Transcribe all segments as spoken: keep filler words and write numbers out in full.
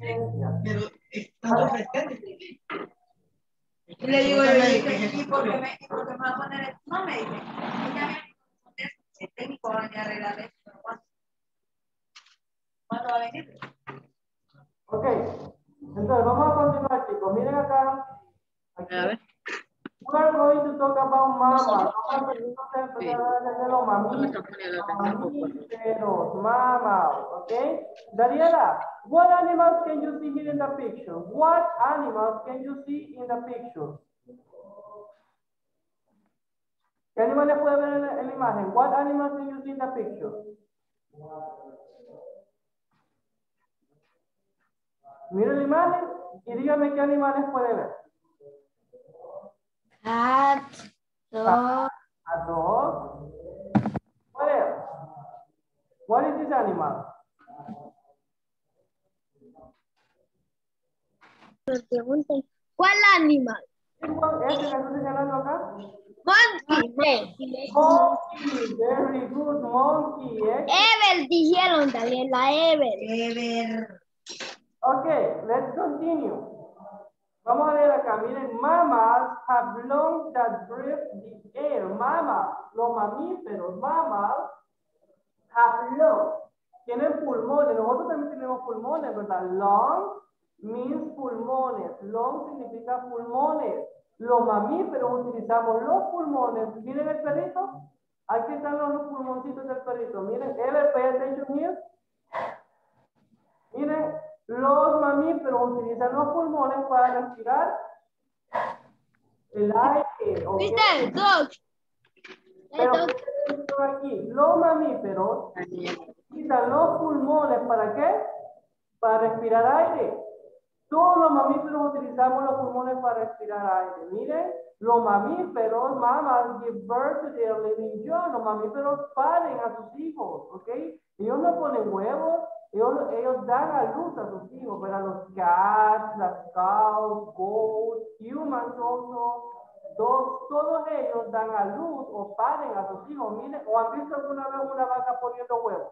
Pero estando presente. Y le digo yo, ¿y, y por qué me, y por qué me va a poner esto? No me dice, ella me el técnico va a venir a arreglar esto, pero ¿cuándo? ¿Cuándo va a venir? Ok, entonces vamos a continuar, chicos. Miren acá. Aquí. A ver. We are going to talk about mama. Vamos a empezar a hablar de los mamíferos, mamíferos, mama, ok? Daniela, what animals can you see here in the picture? What animals can you see in the picture? ¿Qué animales puede ver en la, en la imagen? What animals can you see in the picture? Mira la imagen y dígame qué animales puede ver. Cat, dog. A dog. What else? What is this animal? ¿Cuál animal? ¿Este que estoy señalando acá? Monkey. Monkey, very good, monkey. Eh? Ever dijeron, Daniela, Ever. Ever. Okay, let's continue. Vamos a leer acá, miren, mammals have lungs that breathe the air. Mammals, los mamíferos, mammals have lungs. Tienen pulmones, nosotros también tenemos pulmones, ¿verdad? Lung means pulmones, lung significa pulmones. Los mamíferos utilizamos los pulmones. Miren el perrito, aquí están los pulmoncitos del perrito. Miren, Ever, pay attention here. Miren, los mamíferos utilizan los pulmones para respirar el aire. ¿Okay? ¿Viste? Dog. Pero aquí, los mamíferos utilizan los pulmones ¿para qué? Para respirar aire. Todos los mamíferos utilizamos los pulmones para respirar aire. Miren, los mamíferos, mamas, give birth to their living young. Los mamíferos paren a sus hijos, ¿ok? Ellos no ponen huevos, ellos, ellos dan a luz a sus hijos, pero los cats, las cows, goats, humans also, dogs, todos ellos dan a luz o paren a sus hijos. Miren, ¿o han visto alguna vez una vaca poniendo huevos?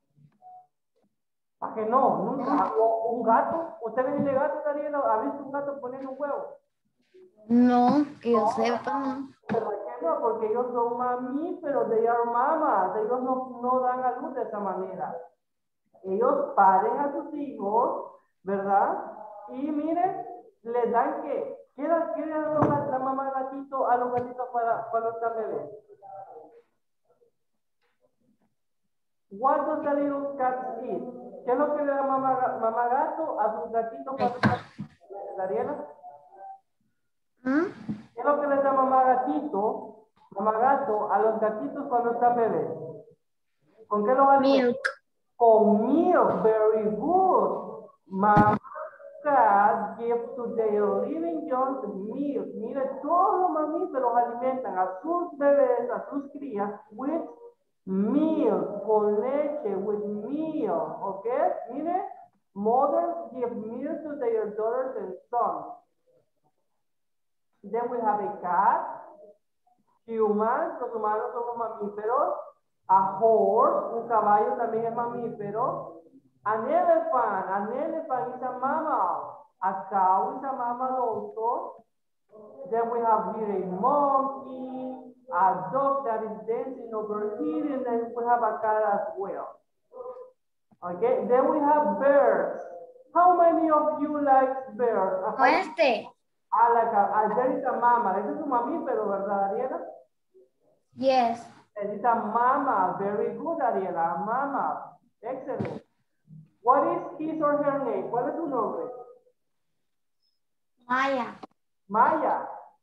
¿Para que no? Nunca. ¿O un gato? ¿Usted ve de gato, Daniela? ¿Ha visto un gato poniendo un huevo? No, que yo sepa, no. ¿Por qué no? Porque ellos son mamíferos, they are mamas. Ellos no, no dan a luz de esa manera. Ellos paren a sus hijos, ¿verdad? Y miren, les dan que, ¿qué le qué le dan la, la mamá gatito a los gatitos para cuando están bebés? What does the little cat eat? ¿Qué es lo que le da mamá, mamá gato a sus gatitos cuando están bebés? ¿Dariela? ¿Mm? ¿Qué es lo que le da mamá gatito, mamá gato a los gatitos cuando están bebés? ¿Con qué los alimenta? Milk. Con milk, very good. Mamá cat gives to their living young milk. Mire, todos los mamíferos alimentan a sus bebés, a sus crías, with milk, con leche, with milk, ¿ok? Mire, mothers give milk to their daughters and sons. Then we have a cat, humans, los humanos somos mamíferos, a horse, un caballo también es mamífero, an elephant, an elephant is a mammal, a cow is a mammal also. Then we have here a monkey, a dog that is dancing over here, and then we have a cat as well. Okay, then we have birds. How many of you like birds? Este. Ah, like a, a, there is a mammal. Ese es un mamífero, ¿verdad, Ariela? Yes. There is a mammal. Very good, Ariela. A mammal. Excellent. What is his or her name? ¿Cuál es su nombre? Maya. Maya.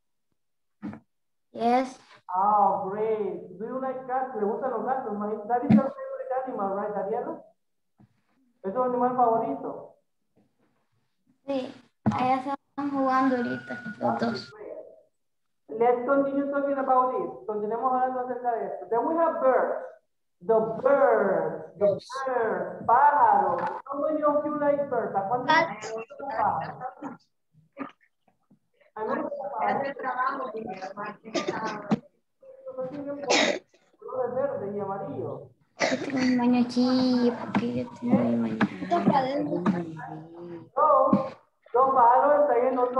Yes. Oh, great. Do you like cats? ¿Le gustan los gatos? That is your favorite animal, right, Ariela? ¿Es tu animal favorito? Sí. Allá se están jugando ahorita los dos. Let's continue talking about this. Continuemos hablando acerca de esto. Then we have birds. The birds. The birds. Pájaros. How many of you like birds? ¿A cuántos les gustan los pájaros? A mí me gusta pájaros. Colores verde y amarillo. Yo tengo un baño aquí, porque yo tengo mi baño. No,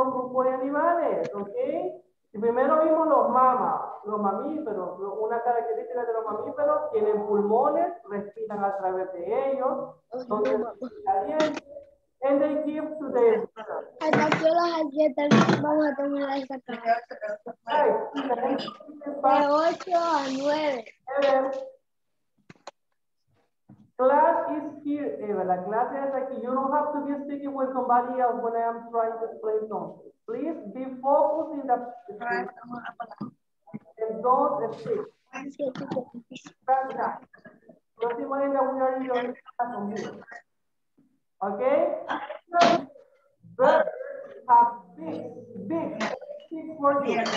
los grupos de animales, ¿ok? Y primero vimos los mamas, los mamíferos. Una característica de los mamíferos, tienen pulmones, respiran a través de ellos, son calientes, and they give to their Hasta que las galletas vamos a terminar esta clase. De ocho a nueve. Class is here, Eva. La clase es aquí. You don't have to be speaking with somebody else when I am trying to explain something. Please be focused in the and don't speak. Don't imagine that we are in the class. Okay? Birds have big, big, big for you.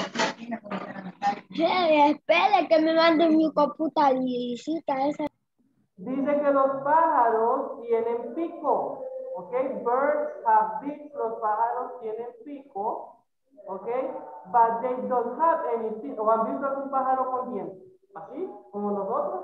Hey, espere que me manden mi computadorcita esa. Dice que los pájaros tienen pico, ¿ok? Birds have beaks, los pájaros tienen pico, ¿ok? But they don't have any teeth. ¿O han visto algún pájaro con dientes? ¿Así? ¿Como nosotros?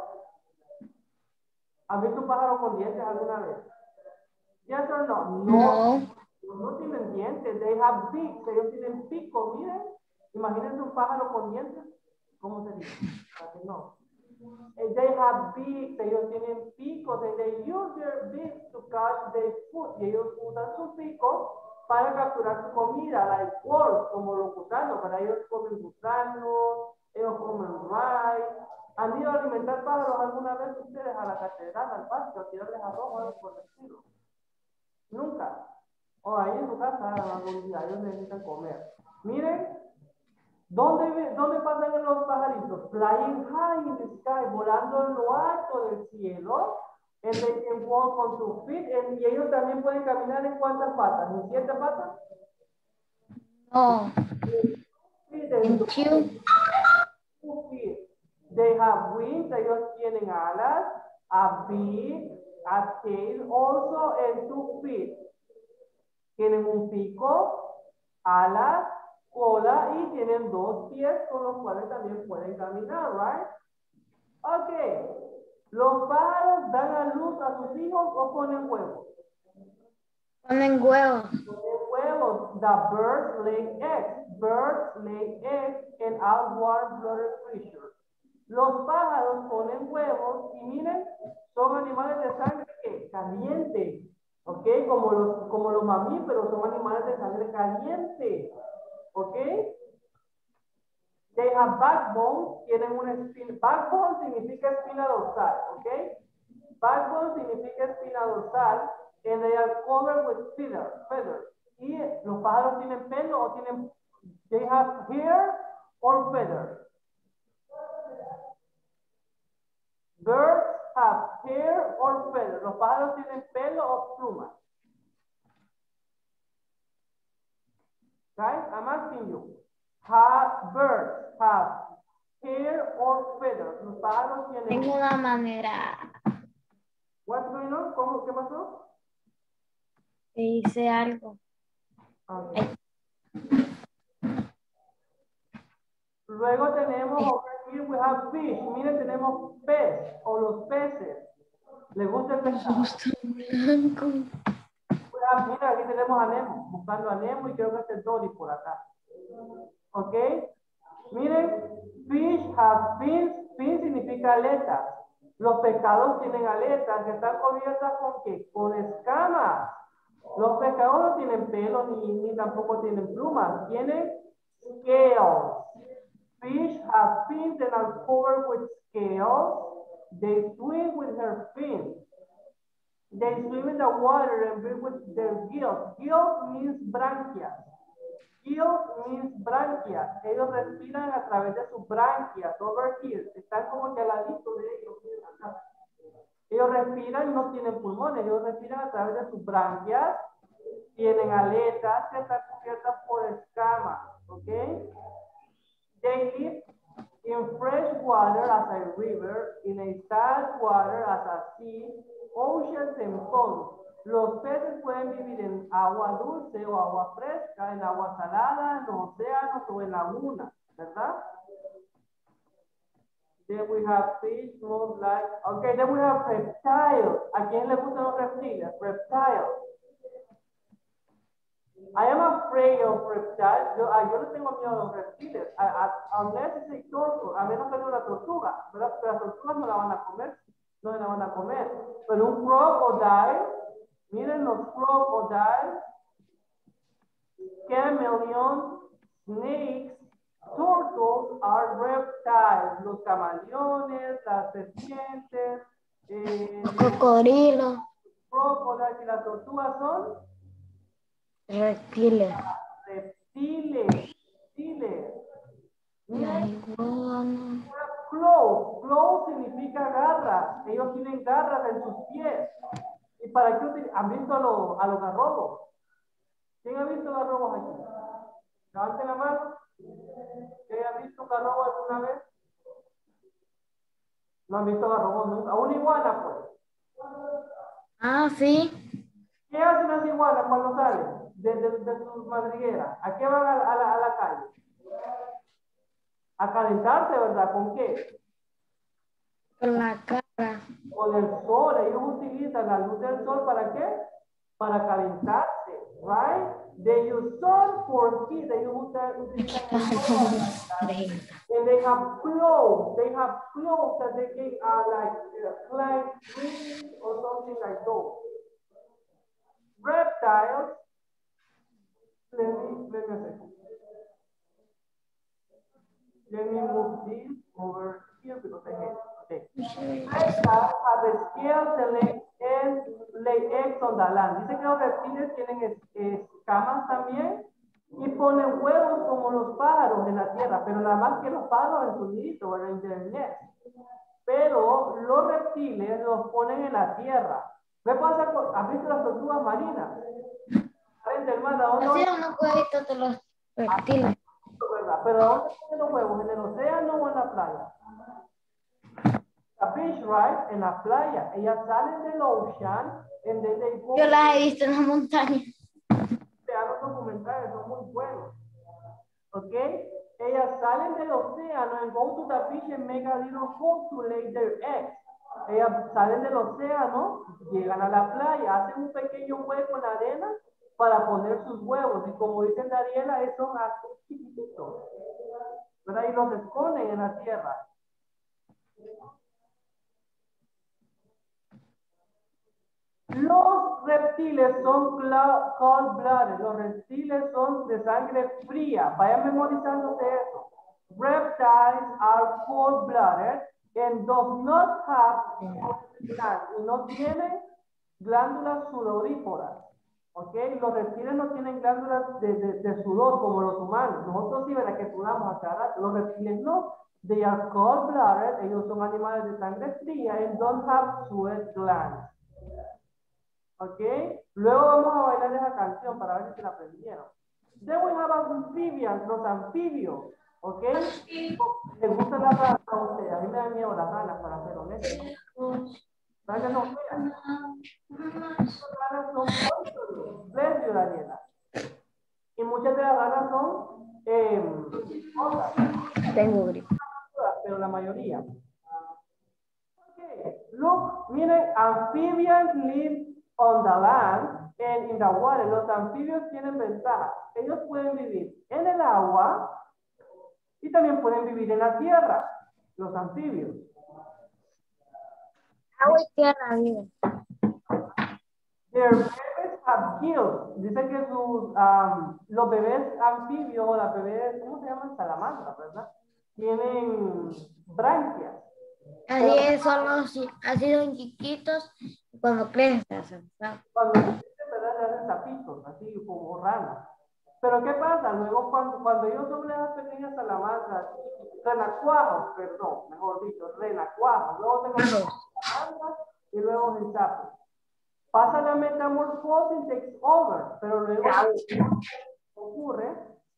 ¿Han visto un pájaro con dientes alguna vez? ¿Yes or no? No. No, no tienen dientes. They have beaks. Ellos tienen pico, miren. Imagínense un pájaro con dientes. ¿Cómo se dice? No. They have beaks, ellos tienen picos, and they use their beaks to catch their food. Y ellos usan sus picos para capturar su comida, like worms, como los gusanos. Para ellos comen gusanos, ellos comen rice. ¿Han ido a alimentar pájaros alguna vez ustedes a la catedral, al parque, a tirarles arroz o algo por el estilo? Nunca. O ahí en su casa algún día, ellos necesitan comer. Miren. ¿Dónde, ¿Dónde pasan los pajaritos? Flying high in the sky, volando en lo alto del cielo. And they can walk on two feet. And, y ellos también pueden caminar en cuántas patas? ¿En siete patas? No. En two. Two feet. They have wings, ellos tienen alas, a beak, a tail, also en two feet. Tienen un pico, alas, cola y tienen dos pies con los cuales también pueden caminar, right? Ok. ¿Los pájaros dan a luz a sus hijos o ponen huevos? Ponen huevos. Ponen huevos. The birds lay eggs. Birds lay eggs and are warm-blooded creatures. Los pájaros ponen huevos y miren, son animales de sangre que caliente. Ok, como los, como los mamíferos son animales de sangre caliente. Okay? They have backbone, tienen una espina. Backbone significa espina dorsal, okay? Backbone significa espina dorsal, and they are covered with feathers, feathers. Y los pájaros tienen pelo o tienen, they have hair or feathers. Birds have hair or feathers. Los pájaros tienen pelo o plumas. Guys, I'm asking you. Have birds have hair or feathers? Los pájaros tienen. Tengo una manera. What's going on? ¿Cómo? ¿Qué pasó? Que hice algo. Okay. Luego tenemos over here we have fish. Miren, tenemos pez o los peces. ¿Les gusta el pescado? Blanco. Mira, aquí tenemos a Nemo, buscando a Nemo y creo que este es Dory por acá. ¿Ok? Miren, fish have fins. Fins significa aletas. Los pescados tienen aletas que están cubiertas con ¿qué? Con escamas. Los pescados no tienen pelo ni, ni tampoco tienen plumas. Tienen scales. Fish have fins and are covered with scales. They swim with her fins. They swim in the water and breathe with their gills. Gills means branquias. Gills means branquias. Ellos respiran a través de sus branquias. Over here. Están como que al ladito de ellos. Ellos respiran y no tienen pulmones. Ellos respiran a través de sus branquias. Tienen aletas que están cubiertas por escamas. ¿Ok? They live in fresh water as a river, in a salt water as a sea, oceans and ponds. Los peces pueden vivir en agua dulce o agua fresca, en agua salada, en los océanos o en lagunas, ¿verdad? Then we have fish, most like, okay, then we have reptiles. ¿A quién le gustan los reptiles? Reptiles. I am afraid of reptiles. Yo, ah, yo no tengo miedo a los reptiles. I, I, unless it's a tortoise. A menos que no una tortuga. ¿Verdad? Pero las tortugas no la van a comer. No la van a comer. Pero un crocodile. Miren los crocodiles. Chameleon. Snakes. Turtles are reptiles. Los camaleones. Las serpientes. Eh, Cocodrilo. crocodiles y las tortugas son Reptiles. reptiles. Reptiles. La iguana. Claws. Claws significa garras. Ellos tienen garras en sus pies. ¿Y para qué utilizan? ¿Han visto a los, a los garrobos? ¿Quién ha visto garrobos aquí? Levanten la mano. ¿Quién ha visto garrobo alguna vez? No han visto garrobos nunca. Una iguana, pues. Ah, sí. ¿Qué hacen las iguanas cuando salen de, de, de sus madrigueras? ¿A qué van a, a, la, a la calle? A calentarse, ¿verdad? ¿Con qué? Con la cara. Con el sol. Ellos utilizan la luz del sol ¿para qué? Para calentarse, right? They use sun for heat. They use utilizan el sol. And they have clothes. They have clothes that they can uh, like uh, plant trees or something like those. Reptiles. Let me, let me see. Let me move this over here because I hate it. Okay. Reptiles have scales and lay, and lay eggs on the land. Dice que los reptiles tienen es, escamas también y ponen huevos como los pájaros en la tierra, pero nada más que los pájaros en su nidito o en internet. Pero los reptiles los ponen en la tierra. ¿Qué pasa con, has visto las tortugas marinas? Así unos huevitos de los reptiles. Pero ¿dónde ponen los huevos? ¿En el océano o en la playa? La beach, right? En la playa. Ellas salen del ocean and then they go. Yo las he visto en la montaña. Vean los documentales, son muy buenos. ¿Ok? Ellas salen del océano and go to the beach and make a little home to lay their eggs. Ellas salen del océano, llegan a la playa, hacen un pequeño hueco en la arena para poner sus huevos. Y como dicen Dariela, son así chiquititos. ¿Verdad? Y los esconden en la tierra. Los reptiles son cold-blooded. Los reptiles son de sangre fría. Vayan memorizándose eso. Reptiles are cold-blooded and does not have glands. Y no tienen glándulas sudoríparas. ¿Ok? Los reptiles no tienen glándulas de, de, de sudor como los humanos. Nosotros sí, ¿verdad? Que sudamos a cada rato. Los reptiles no. They are cold-blooded. Ellos son animales de sangre fría and don't have sweat glands. ¿Ok? Luego vamos a bailar esa canción para ver si la aprendieron. Then we have amphibians, los anfibios. ¿Ok? ¿Les gustan las ranas a ustedes? A mí me dan miedo las ranas, para ser honesto. ¿Ranas no feas? Las ranas son poisonous. Bless you, Daniela. Y muchas de las ranas son eh, otras. Tengo gripe. Pero la mayoría. Okay. Look, miren, amphibians live on the land and in the water. Los anfibios tienen ventaja. Ellos pueden vivir en el agua y también pueden vivir en la tierra. Los anfibios. Agua y tierra, viven. Their babies have gills. Dice que sus, um, los bebés anfibios o las bebés, ¿cómo se llaman? Salamandras, ¿verdad? Tienen branquias. Así es, son los, así son chiquitos y cuando crecen se hacen. Cuando crecen, ¿verdad? Se hacen zapitos, así como ranas. Pero ¿qué pasa? Luego cuando, cuando ellos son las pequeñas salamandras, renacuajos, perdón, mejor dicho, renacuajos, luego se convierten en salamandras y luego en sapos. Pasa la metamorfosis, takes over, pero luego ocurre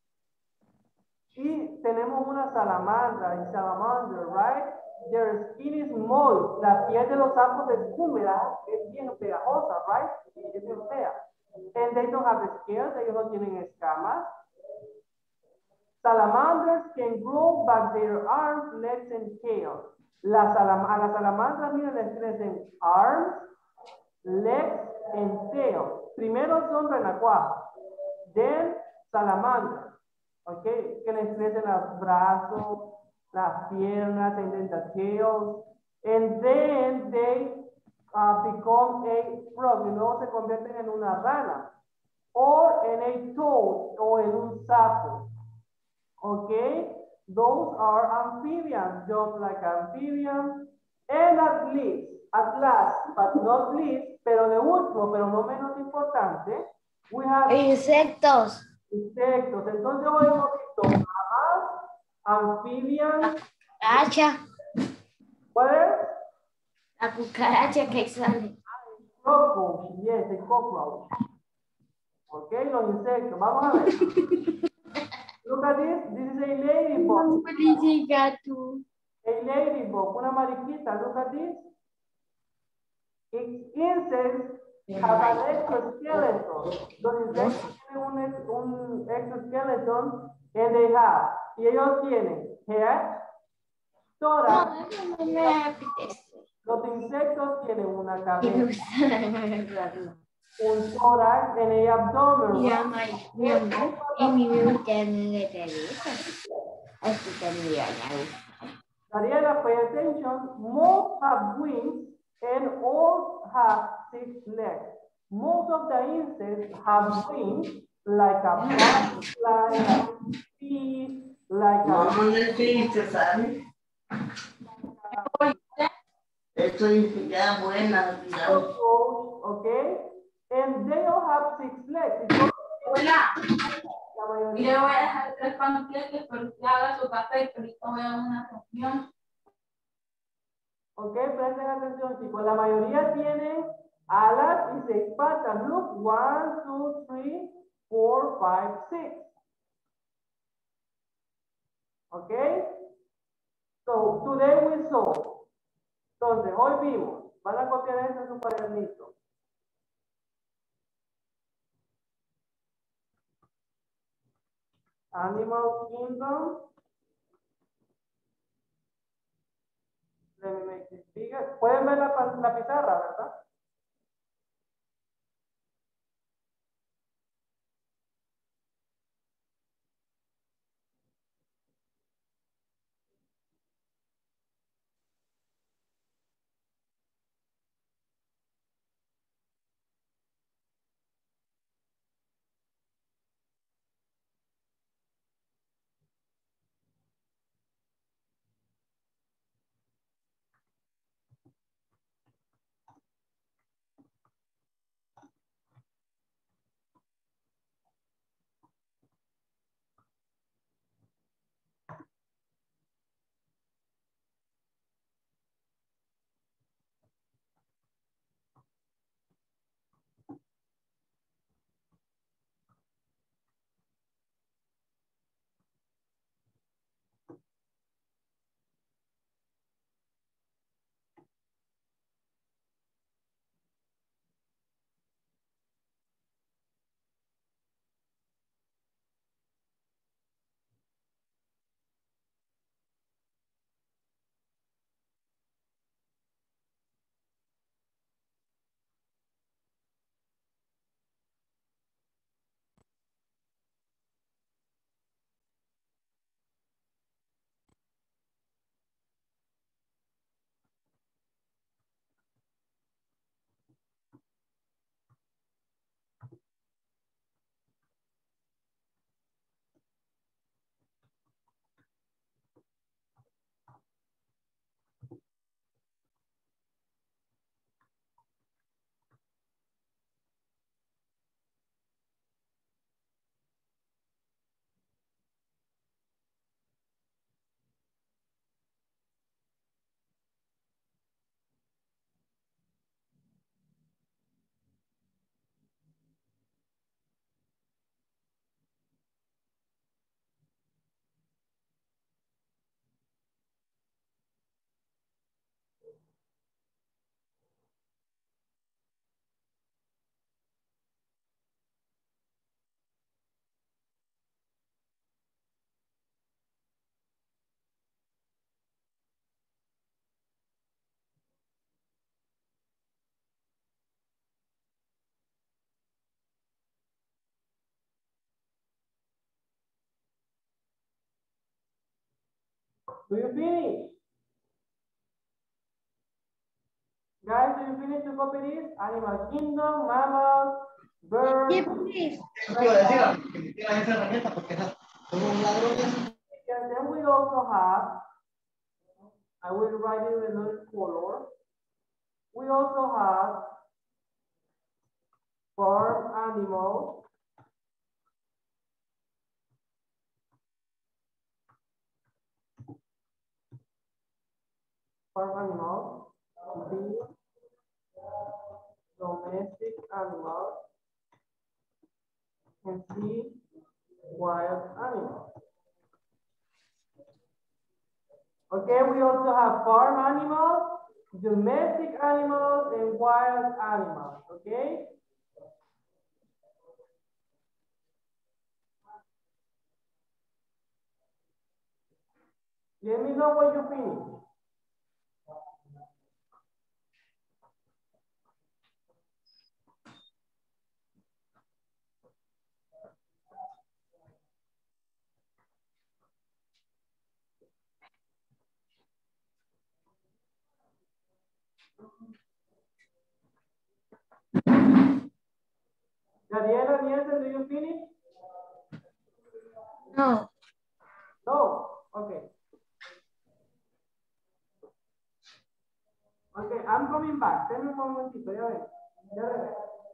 y tenemos una salamandra, y salamander, right? Their skin is moist. La piel de los sapos es húmeda, es bien pegajosa, right? Es bien fea. And they don't have scales, ellos no tienen escamas. Salamanders can grow back their arms, legs, and tail. La salam a las salamandras, miren, les crecen arms, legs, and tail. Primero son renacuajos. Then, salamander. Okay, que les crecen los brazos, las piernas, and then the tails. And then they uh, become a frog. Y luego se convierten en una rana. Or in a toad, o en un sapo. Okay, those are amphibians, just like amphibians. And at least, at last, but not least, pero de último, pero no menos importante, we have Insectos. insectos. Entonces hoy hemos visto mamás, amphibians, Cucaracha. what else? La cucaracha que sale. Cockroach, yes, the cockroach. Okay, los insectos. Vamos a ver. Look at this. This is a ladybug. Gato. A ladybug, una mariquita. Look at this. Its insects have an exoskeleton. Los insectos tienen un, ex- un exoskeleton and they have. Y ellos tienen head, tórax. No, no me apetece. Los insectos tienen una Y me cabeza, gusta un tórax and a abdomen. mi right? mamá, mi mamá, y mi me gusta la cabeza. Así también me gusta. Daniela, pay attention. Most have wings and all have six legs. Most of the insects have wings, like a butterfly, like a bee, like a No, no necesitas, ¿sabes? Esto dice ya buena, digamos. cockroach, okay? And they all have six legs. Y todos tienen Hola, la y mayoría. le voy a dejar tres panqueques, pero usted haga su café y ahorita voy a una reunión. Ok, presten atención, chicos. La mayoría tienen alas y seis patas. Look, one, two, three, four, five, six. Ok. So, today we saw. Entonces, hoy vimos. Van a copiar esto en su cuadernito. Animal Kingdom. Let me make this bigger. Pueden ver la, pan- la pizarra, ¿verdad? Do you finish? Guys, do you finish to copy this? Animal kingdom, mammals, birds. Sí, please. Eso te iba a decir, que me tiras esa herramienta porque esa- son unos ladrones. And then we also have, I will write it in another color. We also have farm animals. Farm animals, B, domestic animals, and C, wild animals. Okay, we also have farm animals, domestic animals, and wild animals, okay? Let me know when you finish. Daniela, Nielsen, do you finish? No. No. Okay. Okay, I'm coming back. Denme un momentito, ya ven. Ya ven.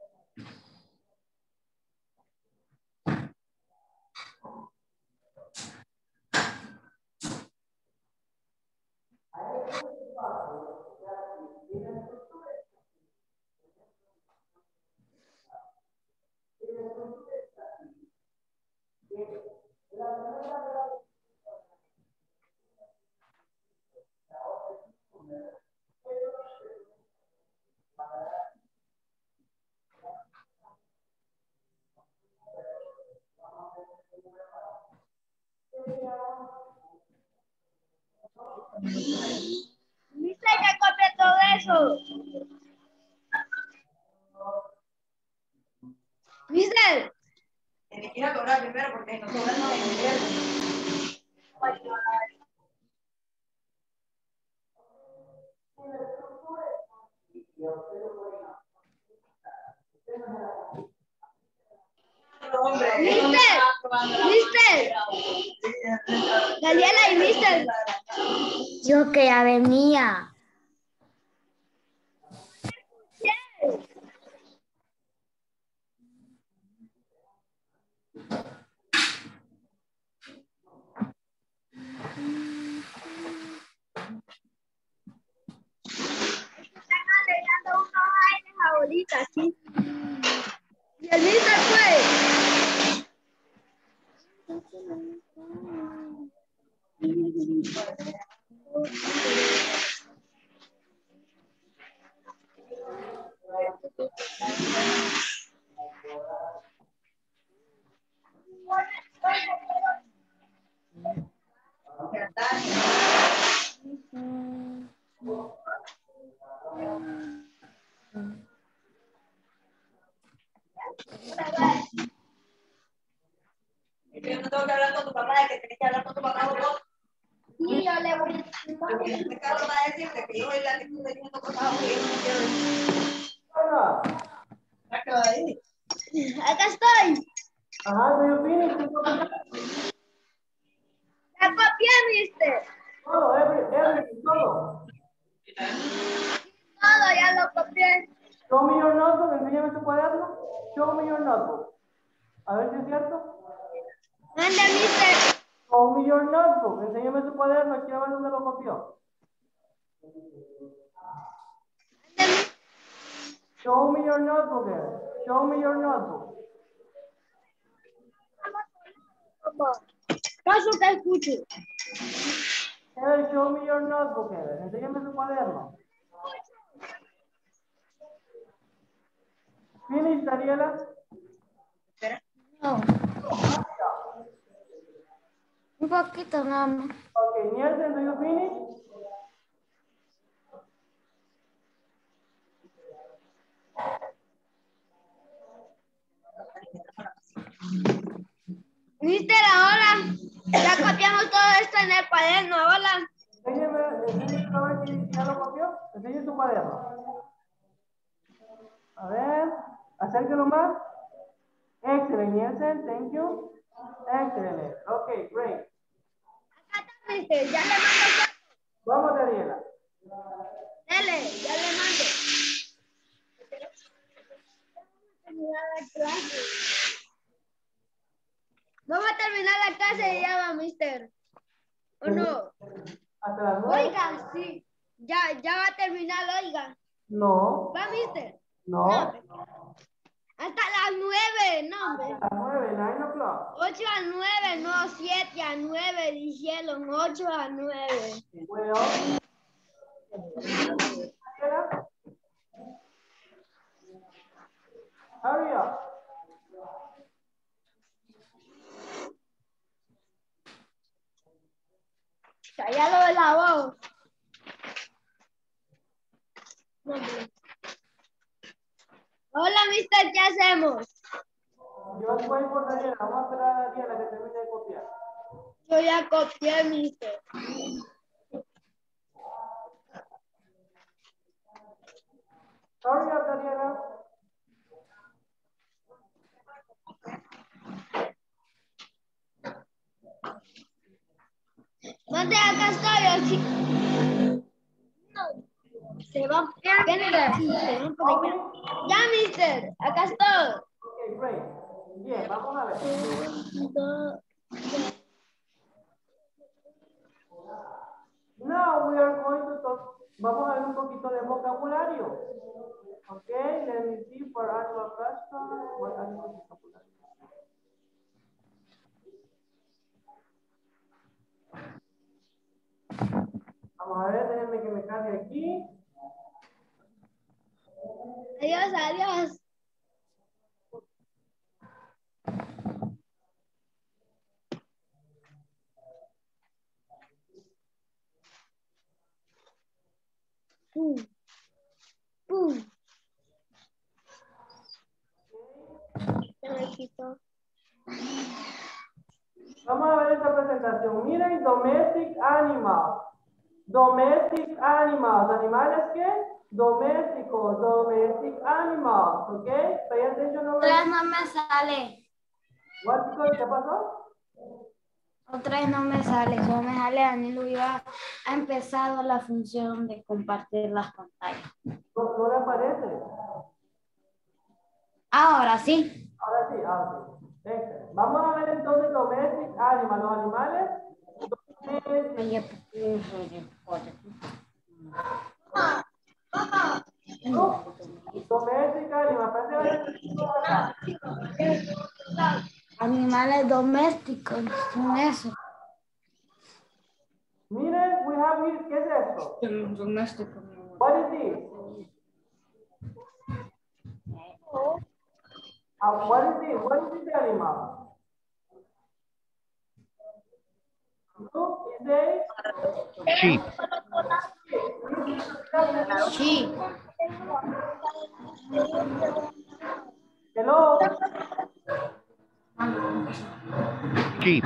Dice que copie todo eso. Mister. Tienes que ir a cobrar primero porque no cobramos en invierno. Mister. Mister. Daniela y Mister. Yo que ya venía. Están alegrando unos aires ahorita, sí. Y el Mister fue. Yo no tengo que hablar con tu papá, es que tienes que hablar con tu papá vos. Y yo le voy a Porque este caso va a decirte que yo soy la que estoy diciendo cosas que yo no quiero decir. Hola. Sácalo de ahí. Acá estoy. Ajá, do you finish to copy? La copié, Mister. Todo, every, everything, todo. Todo ya lo copié. Show me your notebook, enséñame tu cuaderno. Show me your notebook. A ver si es cierto. Manda, Mister. Show me your notebook, enséñame tu cuaderno, quiero ver dónde lo copió. Show me your notebook, Ed. Show me your notebook. Paso que escucho. Ed, show me your notebook, Ed. Enséñame tu cuaderno. Finish, Daniela. No. Un poquito nada más. Okay, Nielsen, do you finish? Mister, ahora. Ya copiamos todo esto en el cuaderno, hola. Enséñeme, enséñeme a ver si ya lo copió. Enséñeme su cuaderno. A ver, acérquelo más. Excellent, Nielsen, thank you. Excellent. Okay, great. Acá está, mister, ya le mando. Vamos, Daniela. Dele, ya le mando. Vamos a terminar la clase ya va, mister. ¿O no? Hasta las nueve. Oiga, sí. Ya, ya va a terminar, oiga. No. ¿Va, mister? No. No. Hasta las nueve, no, hombre. Hasta las nueve, nine o'clock. ocho a nueve, no, siete a nueve, dijeron, ocho a nueve. Well. Hurry up. Ya lo de la voz. No, hombre. Hola, mister, ¿qué hacemos? Yo voy por Daniela. Vamos a esperar a Daniela que termine de copiar. Yo ya copié, mister. Hurry up, Daniela. ¿Dónde acá estoy? Aquí. Se va. Viene aquí, se van por allá. Ya, mister, acá estoy. Okay, great. Bien, vamos a ver. Now we are going to talk. Vamos a ver un poquito de vocabulario. Okay, let me see for animal custom. What animal vocabulary? Vamos a ver, déjenme que me cargue aquí. Adiós, adiós. Pum. Pum. Se me quitó. Vamos a ver esta presentación. Miren, domestic animals. Domestic animals. ¿Animales qué? Domésticos. Domestic animals. ¿Ok? Pay attention over. Otra vez no me sale. What, ¿qué pasó? Otra vez no me sale. Solo me sale Danilo iba ha empezado la función de compartir las pantallas. No, no le aparece. Ahora sí. Ahora sí, ahora sí. Excelente. Vamos a ver entonces domestic animals. Los animales. Domestic animals. Animales domésticos son eso. Miren, we have here, ¿qué es esto? Doméstico. What is this? Uh, what is this? What is this animal? Look, is they? Sheep. Sí. Hello? Sheep.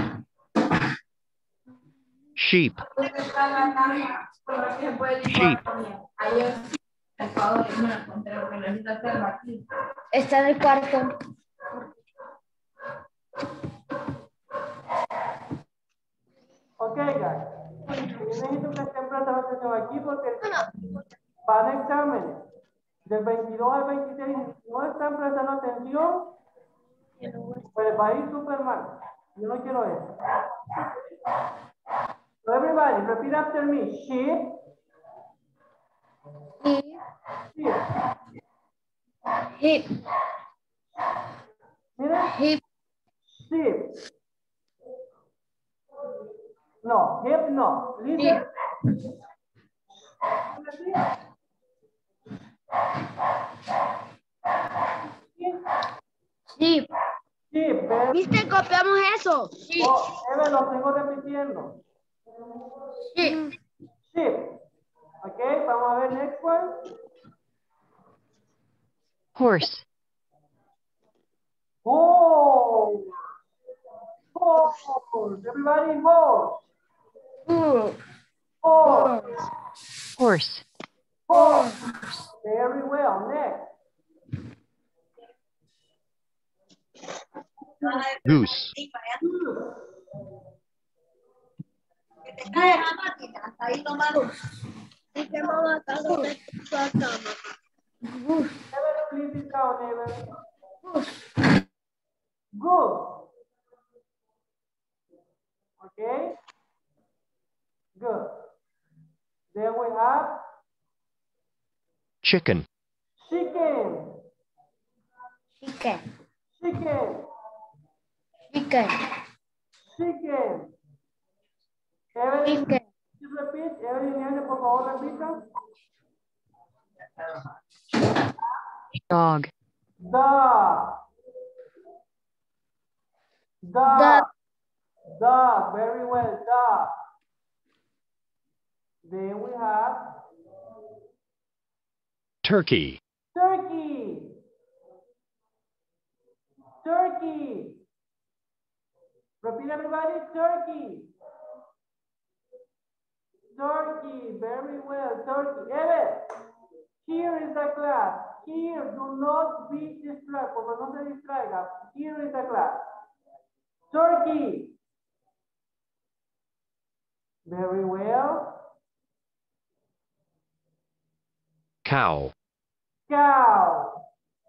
Sheep. Sheep. Está en el cuarto. Ok, guys. Yo necesito que estén prestando atención aquí porque van a exámenes. Del veintidós al veintiséis, no están prestando atención, pues va a ir súper mal. Yo no quiero eso. So everybody, repeat after me. Sheep. Sheep. Hip. Miren. Hip. Sheep. No, hip no. Listen. Sheep. Sheep. ¿ves? ¿Viste? Copiamos eso. Oh, Eve, lo sigo repitiendo. Sheep. Sheep. Ok, vamos a ver next one. Horse. Oh. Oh. Horse. Everybody, horse. Horse. Horse. Horse. Horse. Very well. Next. Goose. Que te cae la máquina, hasta ahí nomás. ¿Y qué mamá está haciendo acá, mamá? Never, please sit down, never. Good. Okay. Good. Then we have Chicken. chicken. Chicken. Chicken. Chicken. Chicken. Evelyn, Chicken. you repeat. Evelyn, Evelyn, por favor, repita. Dog. Dog. Dog. Dog. Dog. Very well. Dog. Then we have Turkey. turkey. Turkey. Repeat, everybody. Turkey. Turkey. Very well. Turkey. Evan, here is the class. Here, do not be distracted. Por favor, no se distraiga. Here is the class. Turkey. Very well. Cow. Cow.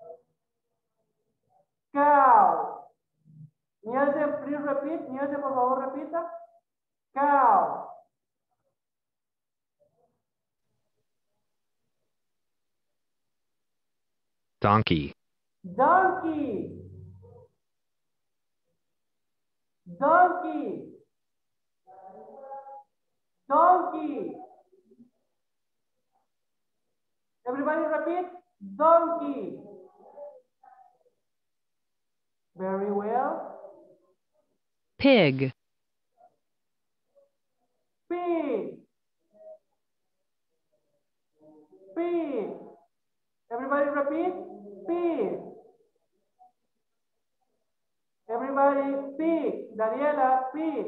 Cow. Nielsen, please repeat. Nielsen, por favor, repita. Cow. Donkey. Donkey. Donkey. Donkey. Everybody repeat. Donkey. Very well. Pig. Pig. Pig. Everybody repeat. Pig. Everybody pig. Daniela, pig.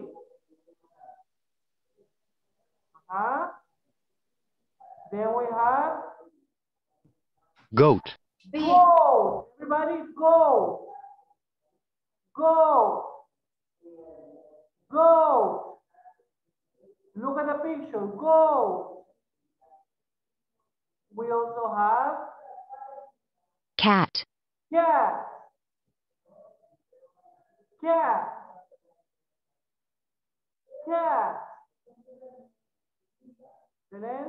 Uh-huh. Then we have Goat. goat. Everybody go. Go. Go. Look at the picture. Go. We also have Cat. cat. Cat. Cat. And then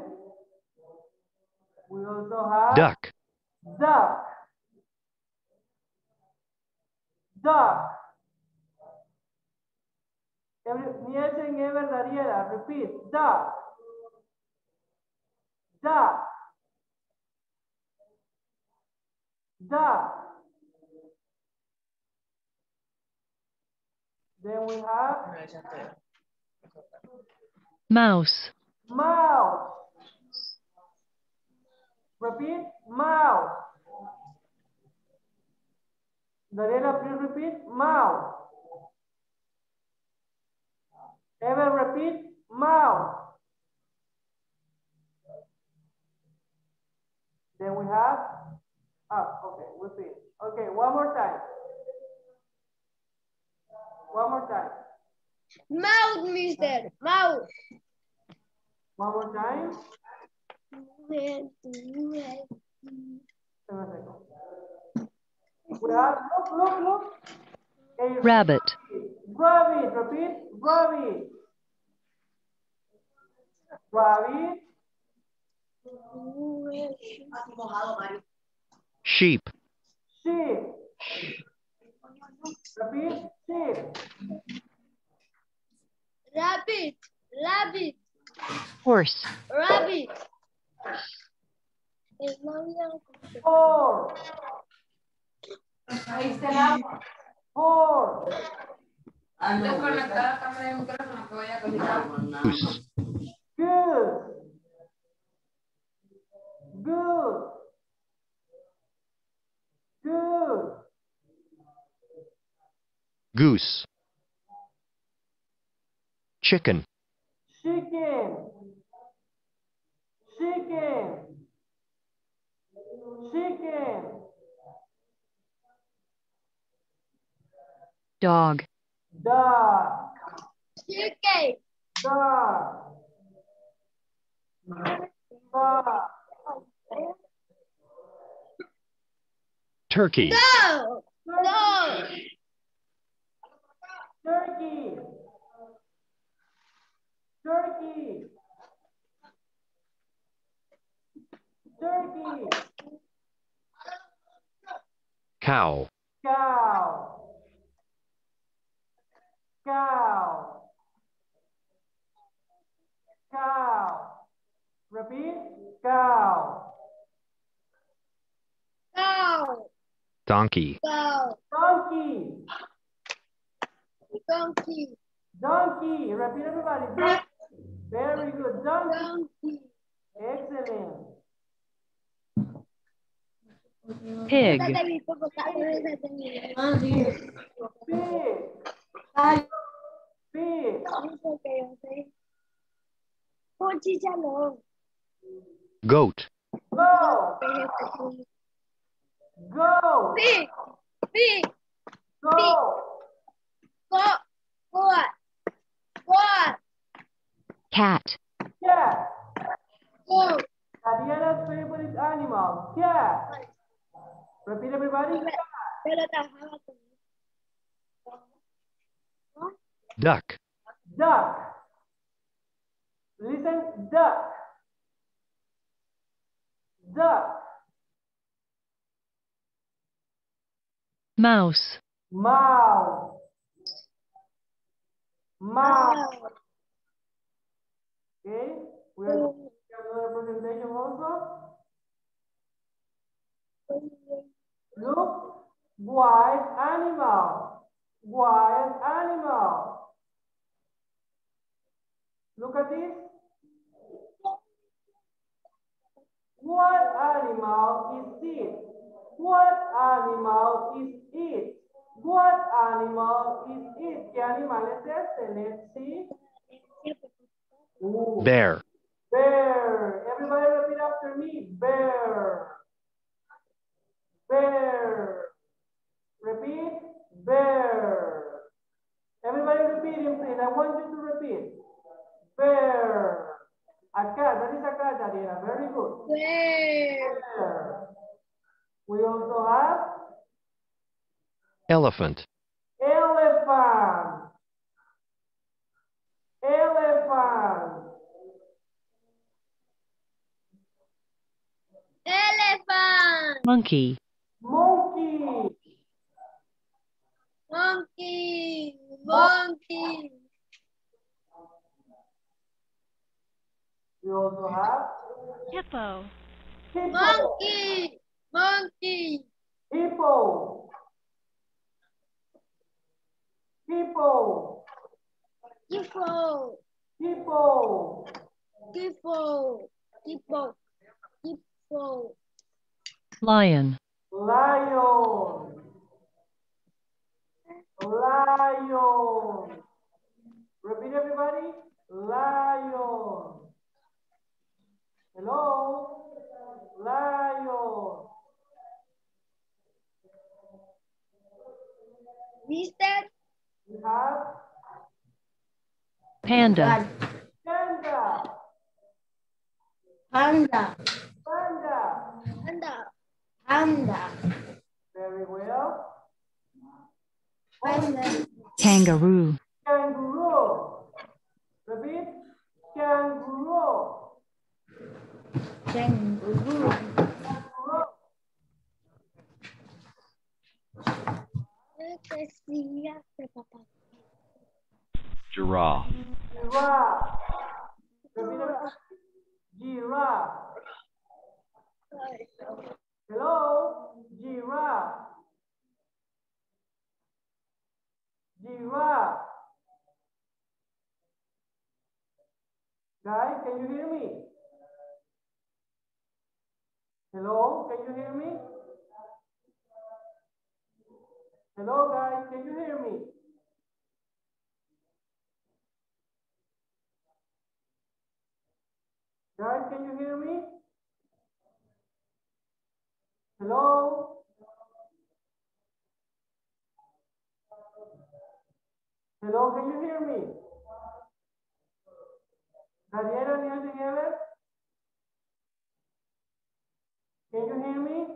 we also have Duck. duck. Duck. Every, Nielsen, Ever, Dariela, repeat. Duck. Duck. Duck. Then we have Mouse. mouse. Repeat, mouse. Daniela, please repeat, mouse. Ever repeat, mouse. Then we have, ah, okay, we finish. Okay, one more time. One more time. Mouse, mister. Mouse. One more time. Where do you have? Seven seconds. We have, look, look, look. A Rabbit. Rabbit, repeat, rabbit. Rabbit. Sheep. Sheep. Repeat, sheep. Rabbit. Rabbit. Horse. Rabbit. Es la vida. Four. Ahí está el agua. Four. Ah, no, Desconectar la cámara y el micrófono que voy a cocinar. Goose. Good. Good. Good. Goose. Chicken. Chicken. Chicken. Chicken. Dog. Dog. Chicken. Dog. Dog. Turkey. Go. Go. Turkey. Turkey. Turkey. Cow. Cow. Cow. Cow. Repeat. Cow. Go. Donkey. Go. Donkey. Donkey. Donkey. Repeat everybody. Donkey. Very good. Donkey. Donkey. Excellent. Pig. Pig. Pig. Goat. Go. Go. Pig. Pig. Go. Go. Go. Go. Cat. Cat. Go. Adriana's favorite animal. Cat. Repeat everybody. Cat. Pero trabajaba con Duck. Duck. Listen, duck. Duck. Mouse. Mouse. Mouse. Okay. We are going to another presentation also. Look, wild animal. Wild animal. Look at this. What animal is it? What animal is it? What animal is it? ¿Qué animal es este? Let's see. Ooh. Bear. Bear. Everybody repeat after me. Bear. Bear. Repeat. Bear. Everybody repeating, please. I want you to repeat. Bear. A cat. That is a cat, Daniela. Very good. Bear. Bear. We also have Elephant. elephant. Elephant. Elephant. Monkey. Monkey. Monkey. Monkey. We also have Hippo. hippo. Monkey. Monkey. Hippo. Hippo. Hippo. Hippo. Hippo. Hippo. Hippo. Lion. Lion. Lion. Repeat everybody. Lion. Hello. Lion. Mister. We have Panda. panda. Panda. Panda. Panda. Panda. Very well. Panda. Kangaroo. Kangaroo. Repeat. Kangaroo. Kangaroo. Kangaroo. Giraffe. Giraffe. Repeat everybody. Giraffe. Hello. Giraffe. Giraffe. Guys, can you hear me? Hello, can you hear me? Hello, guys, can you hear me? Guys, can you hear me? Hello? Hello, can you hear me? Daniela, anything else? Can you hear me?